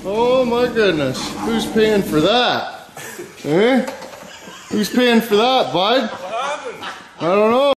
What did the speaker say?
Oh my goodness. Who's paying for that? Eh? Who's paying for that, bud? What happened? I don't know.